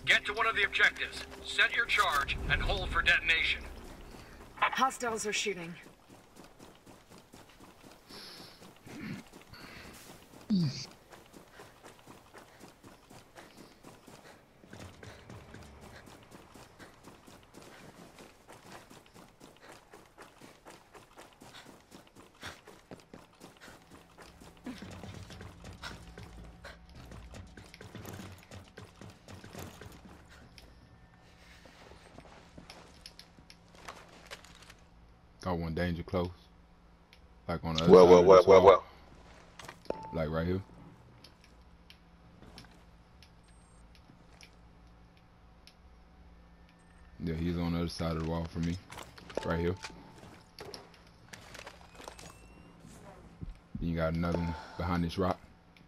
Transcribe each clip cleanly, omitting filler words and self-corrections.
Get to one of the objectives, set your charge, and hold for detonation. Hostiles are shooting. Got one danger close. Like on the other side of this wall. Like right here. Yeah, he's on the other side of the wall from me. Right here. Then you got another one behind this rock.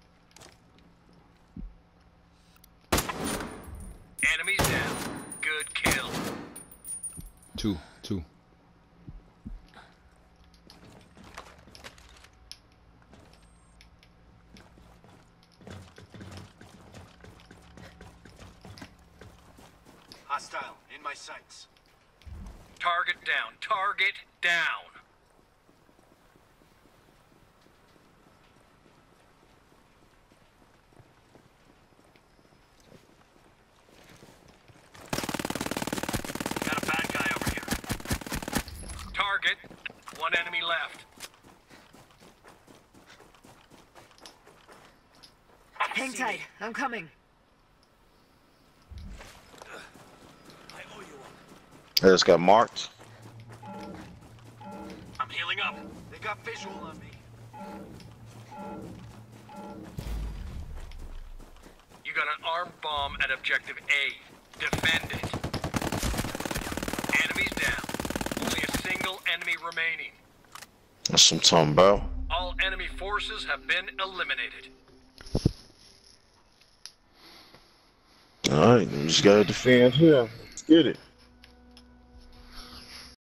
Enemies down. Good kill. Two. Hostile in my sights. Target down. Target down. Got a bad guy over here. Target. One enemy left. Hang tight. I'm coming. I just got marked. I'm healing up. They got visual on me. You got an armed bomb at objective A. Defend it. Enemies down. Only a single enemy remaining. That's what I'm talking about. All enemy forces have been eliminated. Alright, we just gotta defend here. Let's get it.